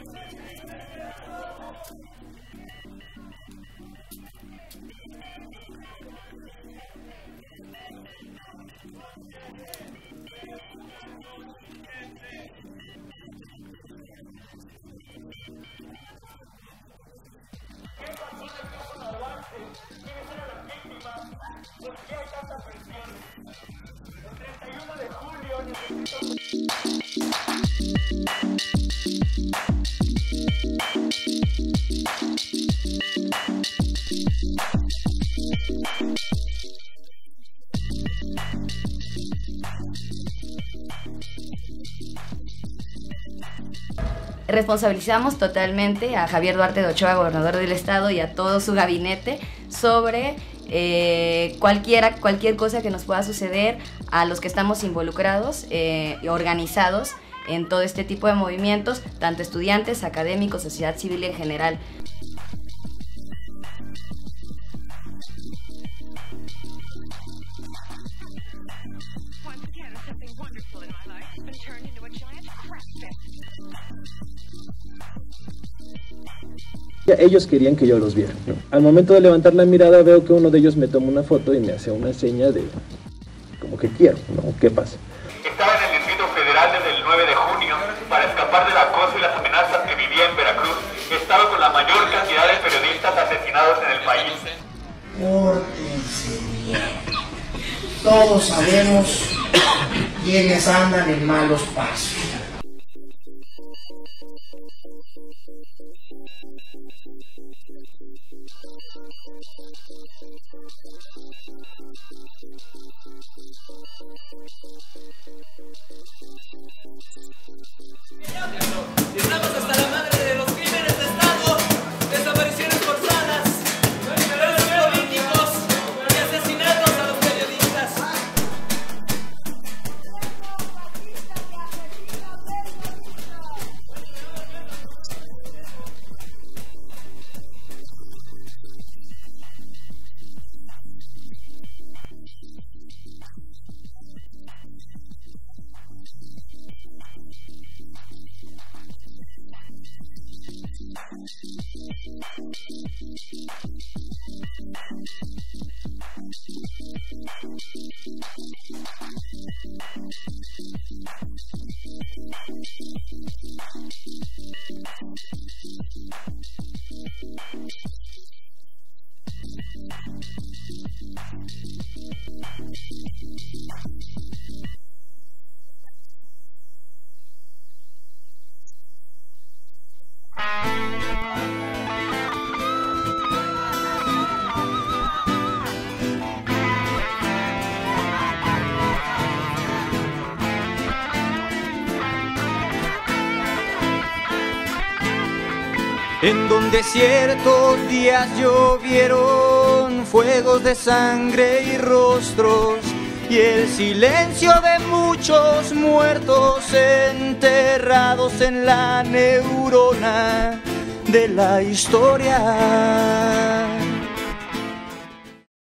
Responsabilizamos totalmente a Javier Duarte de Ochoa, gobernador del estado, y a todo su gabinete sobre cualquier cosa que nos pueda suceder a los que estamos involucrados y organizados en todo este tipo de movimientos, tanto estudiantes, académicos, sociedad civil en general. Ellos querían que yo los viera, ¿no? Al momento de levantar la mirada veo que uno de ellos me toma una foto y me hace una seña de como que quiero, ¿no? ¿Qué pasa? Estaba en el Distrito Federal desde el 9 de junio para escapar del acoso y las amenazas que vivía en Veracruz. Estaba con la mayor cantidad de periodistas asesinados en el país. Pórtense bien. Todos sabemos quiénes andan en malos pasos. Estamos hasta la madre de los crímenes de Estado, desapariciones forzadas, presos políticos y asesinatos a los periodistas. En donde ciertos días llovieron fuegos de sangre y rostros, y el silencio de muchos muertos enterrados en la neurona de la historia.